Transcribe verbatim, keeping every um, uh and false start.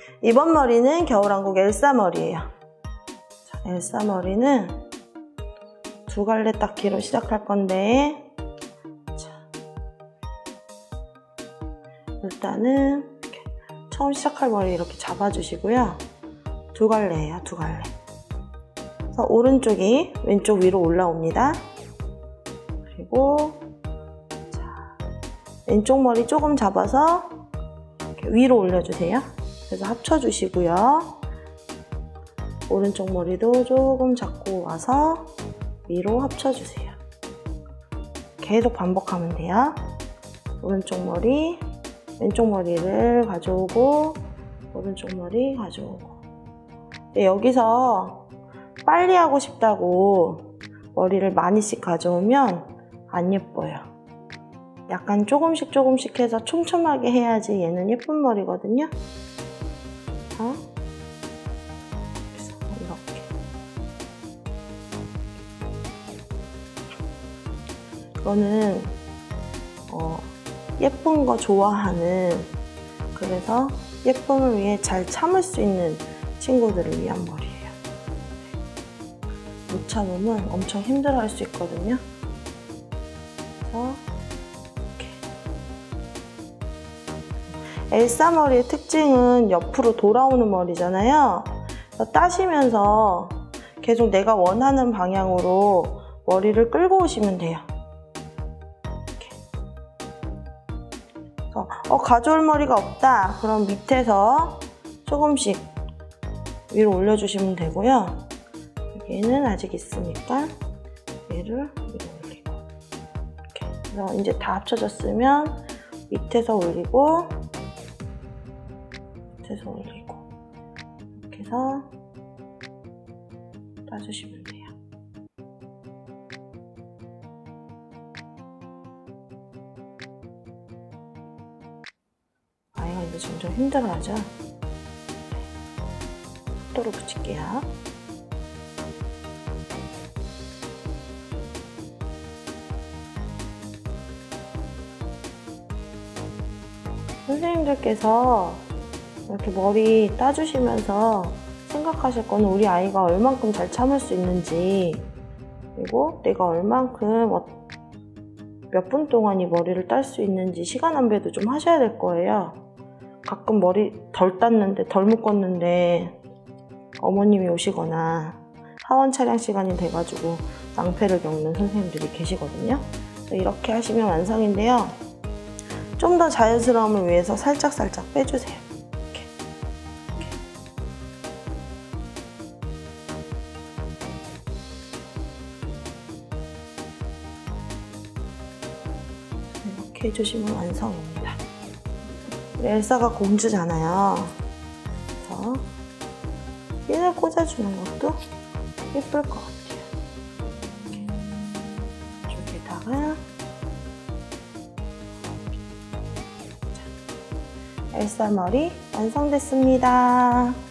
이번 머리는 겨울왕국 엘사 머리예요. 자, 엘사 머리는 두 갈래 닦기로 시작할 건데, 자, 일단은 이렇게 처음 시작할 머리 이렇게 잡아주시고요. 두 갈래예요, 두 갈래. 그래서 오른쪽이 왼쪽 위로 올라옵니다. 그리고 자, 왼쪽 머리 조금 잡아서 이렇게 위로 올려주세요. 그래서 합쳐주시고요. 오른쪽 머리도 조금 잡고 와서 위로 합쳐주세요. 계속 반복하면 돼요. 오른쪽 머리, 왼쪽 머리를 가져오고 오른쪽 머리 가져오고. 여기서 빨리 하고 싶다고 머리를 많이씩 가져오면 안 예뻐요. 약간 조금씩 조금씩 해서 촘촘하게 해야지 얘는 예쁜 머리거든요. 어? 이렇게. 이거는 어, 예쁜 거 좋아하는, 그래서 예쁨을 위해 잘 참을 수 있는 친구들을 위한 머리예요. 못 참으면 엄청 힘들어할 수 있거든요. 그래서 이렇게. 엘사 머리의 특징은 옆으로 돌아오는 머리잖아요. 그래서 따시면서 계속 내가 원하는 방향으로 머리를 끌고 오시면 돼요. 이렇게. 그래서 어, 가져올 머리가 없다. 그럼 밑에서 조금씩 위로 올려주시면 되고요. 얘는 아직 있으니까 얘를 위로 올리고. 이렇게. 그래서 이제 다 합쳐졌으면 밑에서 올리고 밑에서 올리고 이렇게 해서 따주시면 돼요. 아이가 이제 점점 힘들어하죠? 속도로 붙일게요. 선생님들께서 이렇게 머리 따주시면서 생각하실 거는 우리 아이가 얼만큼 잘 참을 수 있는지, 그리고 내가 얼만큼 몇 분 동안 이 머리를 딸 수 있는지 시간 안배도 좀 하셔야 될 거예요. 가끔 머리 덜 땄는데 덜 묶었는데 어머님이 오시거나 하원 차량 시간이 돼가지고 낭패를 겪는 선생님들이 계시거든요. 이렇게 하시면 완성인데요. 좀 더 자연스러움을 위해서 살짝살짝 빼주세요. 이렇게. 이렇게. 이렇게 해주시면 완성입니다. 우리 엘사가 공주잖아요. 그래서 핀을 꽂아주는 것도 예쁠 것 같아요. 이렇게. 이쪽에다가 엘사 머리 완성됐습니다.